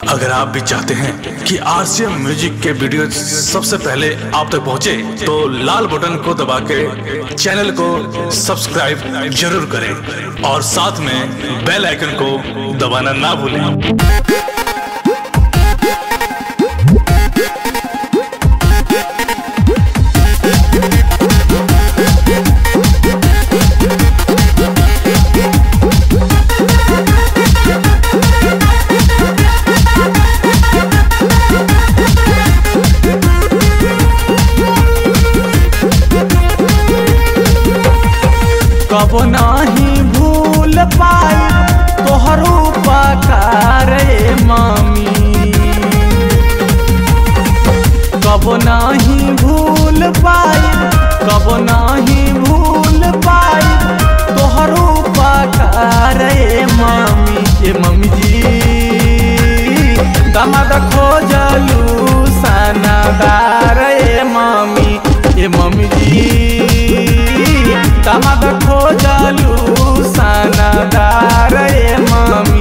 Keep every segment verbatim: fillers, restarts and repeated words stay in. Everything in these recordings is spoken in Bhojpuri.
अगर आप भी चाहते हैं कि आरसीएम म्यूजिक के वीडियो सबसे पहले आप तक पहुंचे, तो लाल बटन को दबा के चैनल को सब्सक्राइब जरूर करें और साथ में बेल आइकन को दबाना ना भूलें। कबो नहीं भूल पाई तोहर उपकार रे मामी, कबो नहीं भूल पाई, कबो नहीं भूल पाई तोहर उपकार रे मामी। ये मम्मी जी दामाद खोजलू सनादार रे मामी, ये मम्मी जी दामाद खोजलू सनादार रे मामी।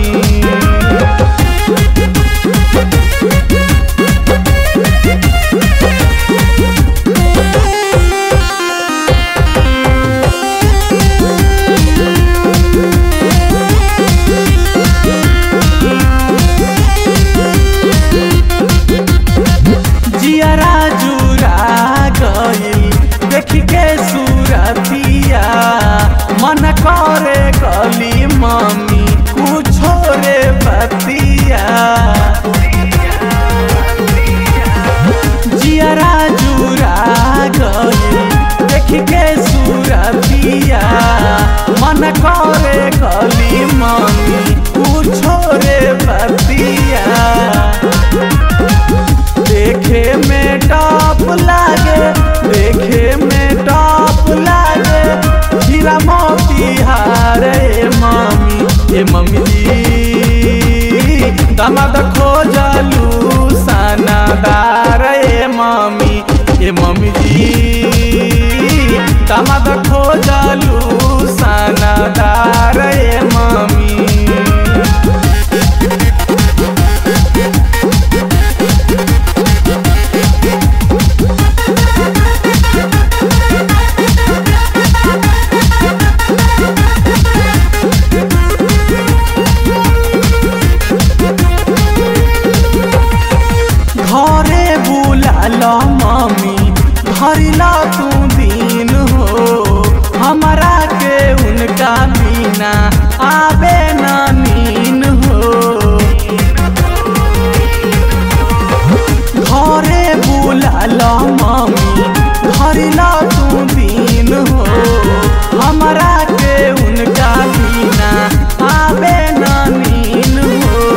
जियरा जुरा गई देख के सूरतिया, मन करे गली मामी कुछो रे बतिया। जियरा जुरा गई देख के सूरतिया, मन करे गली मामी कुछो रे बतिया। देखे में टॉप लागे, देखे में टॉप लागे हीरा मोतिहार रे मामी। ये मम्मी जी दामाद खोजलू सनादार रे मामी, ये मम्मी जी दामाद खोजलू सनादार रे मामी। घरे बुलाला मामी भरिला तू दिन हो, हमारा के उनका बिना आबे ना नीन हो। घरे बुलाला मामी भरिला तू दिन हो, हमारा के उनका बिना आबे ना नीन हो।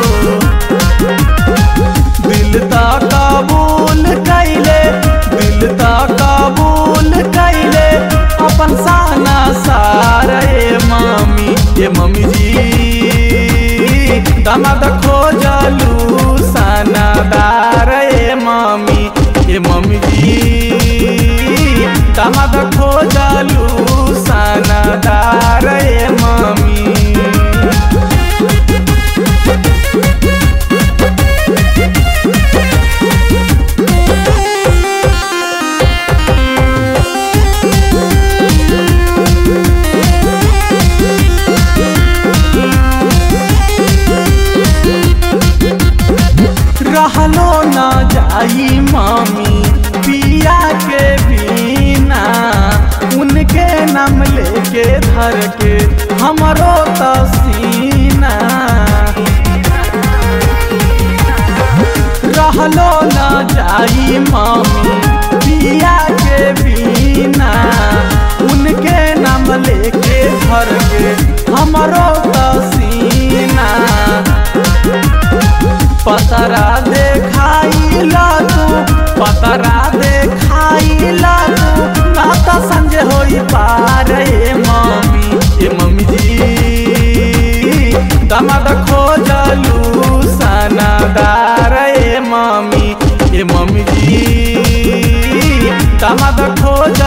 दिल ता कबूल कैले, दिल ता कबूल कैले अपन साना सारे मामी। ये मम्मी जी दामाद खोजलू सनादार रे मामी, ये मम्मी जी दामाद खोजलू सनादार रे मामी। रहलो ना जाई मामी पिया के बिना, उनके नाम लेके धर के हमरो तसीना। रहलो ना जाई मामी पिया के बिना, उनके नाम लेके धर के हमरो तसीना। पतरा देखाइला तू, पतरा देखाइला तू, नाता संजय होई पार ये मामी। ये मम्मी जी दामाद खोजलू सनादार ये मामी, ये मम्मी जी दामाद खोज